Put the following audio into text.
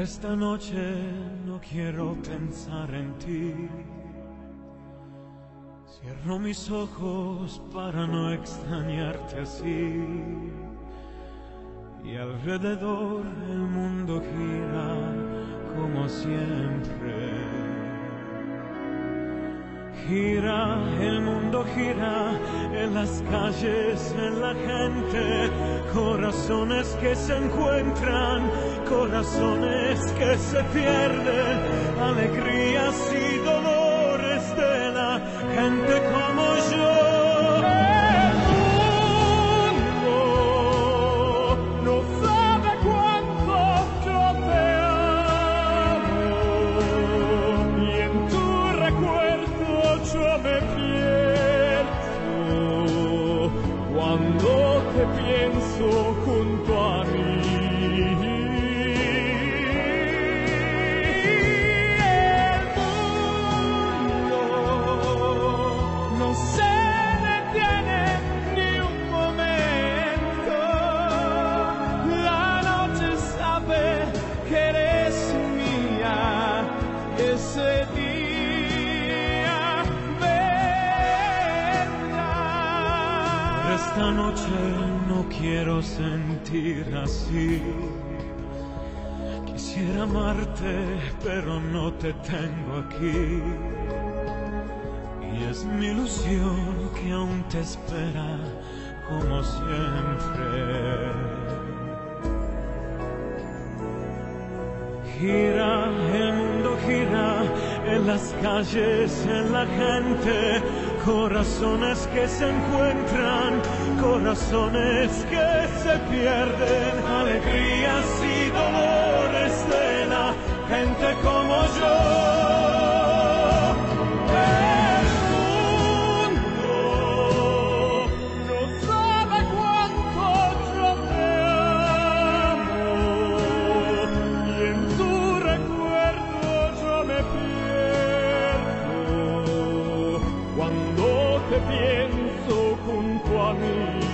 Esta noche no quiero pensar en ti. Cierro mis ojos para no extrañarte así. Y alrededor el mundo gira como siempre. Gira, el mundo gira en las calles, en la gente. Corazones que se encuentran, corazones que se pierden. Alegrías y dolores de la gente como yo. Yo me pierdo cuando te pienso junto a mí. El mundo no se detiene ni un momento. La noche sabe que eres mía. Ese día esta noche no quiero sentir así. Quisiera amarte, pero no te tengo aquí. Y es mi ilusión que aún te espera como siempre. Gira, el mundo gira en las calles, en la gente. Corazones que se encuentran, corazones que se pierden. Alegrías y dolores de la gente como yo. Cuando te pienso junto a mí.